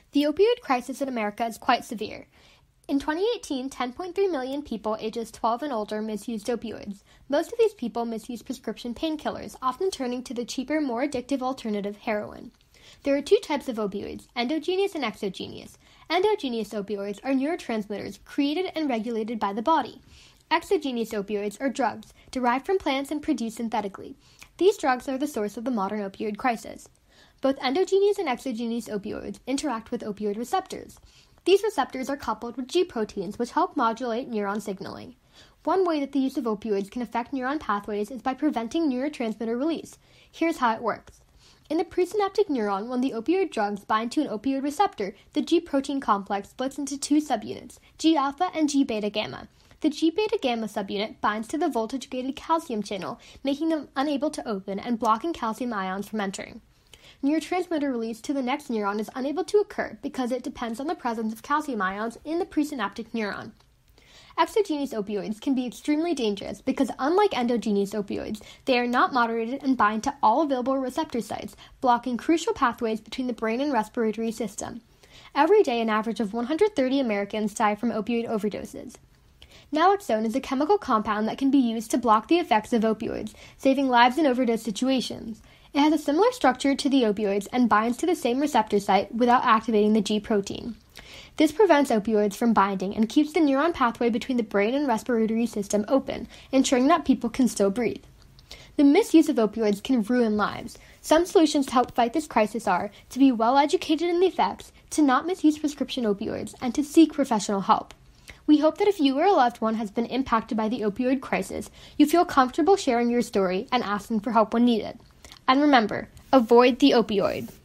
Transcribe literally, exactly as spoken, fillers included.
The opioid crisis in America is quite severe. In twenty eighteen, ten point three million people ages twelve and older misused opioids. Most of these people misused prescription painkillers, often turning to the cheaper, more addictive alternative, heroin. There are two types of opioids, endogenous and exogenous. Endogenous opioids are neurotransmitters created and regulated by the body. Exogenous opioids are drugs derived from plants and produced synthetically. These drugs are the source of the modern opioid crisis. Both endogenous and exogenous opioids interact with opioid receptors. These receptors are coupled with G proteins, which help modulate neuron signaling. One way that the use of opioids can affect neuron pathways is by preventing neurotransmitter release. Here's how it works. In the presynaptic neuron, when the opioid drugs bind to an opioid receptor, the G protein complex splits into two subunits, G alpha and G beta gamma. The G beta gamma subunit binds to the voltage-gated calcium channel, making them unable to open and blocking calcium ions from entering. Neurotransmitter release to the next neuron is unable to occur because it depends on the presence of calcium ions in the presynaptic neuron. Exogenous opioids can be extremely dangerous because, unlike endogenous opioids, they are not moderated and bind to all available receptor sites, blocking crucial pathways between the brain and respiratory system. Every day, an average of one hundred thirty Americans die from opioid overdoses. Naloxone is a chemical compound that can be used to block the effects of opioids, saving lives in overdose situations. It has a similar structure to the opioids and binds to the same receptor site without activating the G protein. This prevents opioids from binding and keeps the neuron pathway between the brain and respiratory system open, ensuring that people can still breathe. The misuse of opioids can ruin lives. Some solutions to help fight this crisis are to be well educated in the effects, to not misuse prescription opioids, and to seek professional help. We hope that if you or a loved one has been impacted by the opioid crisis, you feel comfortable sharing your story and asking for help when needed. And remember, avoid the opioid.